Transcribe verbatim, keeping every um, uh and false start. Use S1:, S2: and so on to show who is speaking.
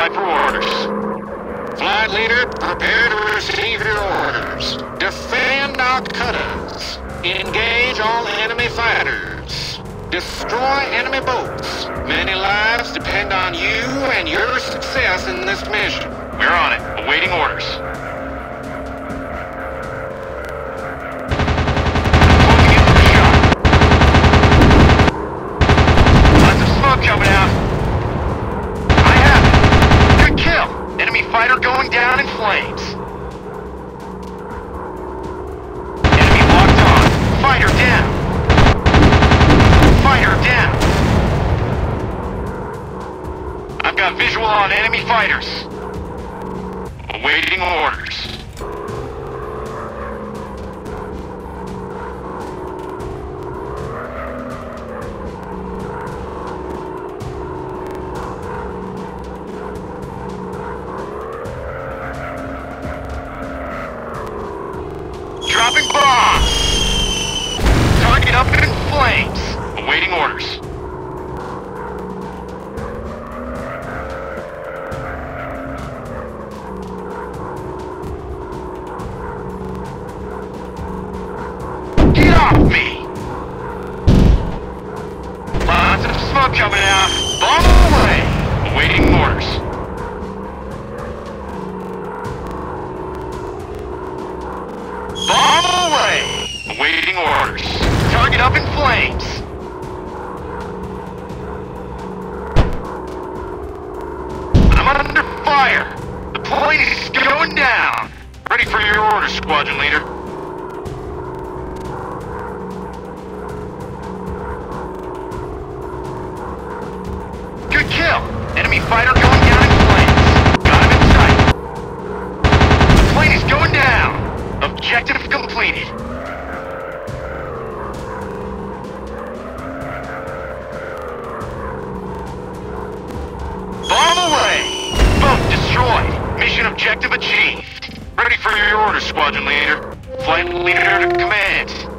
S1: by for orders.
S2: Flight leader, prepare to receive your orders. Defend our cutters. Engage all enemy fighters. Destroy enemy boats. Many lives depend on you and your success in this mission.
S1: We're on it, awaiting orders. Coming out. I have it. Good kill. Enemy fighter going down in flames. Enemy locked on. Fighter down. Fighter down. I've got visual on enemy fighters. Awaiting orders. Dropping bombs! Target up in flames! Awaiting orders. Get off me! Lots of smoke coming out. Bomb away! Awaiting orders. Bomb away! Awaiting orders. Target up in flames. I'm under fire. The plane is going down. Ready for your orders, squadron leader. Good kill. Enemy fighter going down in flames. Got him in sight. The plane is going down. Objective completed. Bomb away! Boat destroyed. Mission objective achieved. Ready for your orders, squadron leader. Flight leader to command.